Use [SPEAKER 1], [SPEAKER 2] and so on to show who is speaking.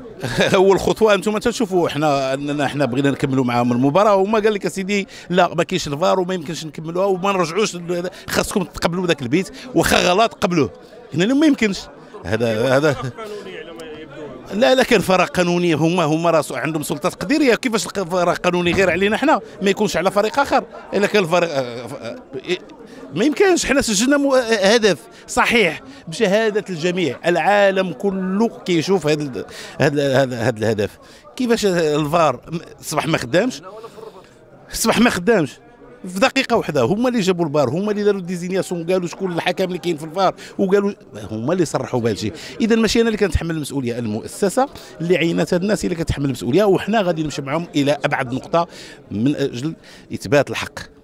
[SPEAKER 1] اول خطوه انتم تشوفوا حنا بغينا نكملوا معاهم المباراه، وما قال لك اسيدي لا ما كاينش الفار وما يمكنش نكملوها وما نرجعوش، خاصكم تقبلوا ذاك البيت واخا غلط قبلوه. هنا ما يمكنش هذا لا كان فراغ قانوني، هما راسو عندهم سلطه تقديريه. كيفاش فراغ قانوني غير علينا حنا ما يكونش على فريق اخر؟ الا كان الفريق ما يمكنش. حنا سجلنا هدف صحيح بشهاده الجميع، العالم كله كيشوف هذا الهدف. كيفاش الفار صباح ما خدامش في دقيقه واحده؟ هما اللي جابوا الفار، هما اللي داروا ديزينياسيون، قالوا شكون الحكم اللي كاين في الفار، وقالوا هما اللي صرحوا بهذا الشيء. اذا ماشي انا اللي كنتحمل المسؤوليه، المؤسسه اللي عينت هاد الناس هي اللي كتحمل المسؤوليه، وحنا غادي نمشي معهم الى ابعد نقطه من اجل اثبات الحق.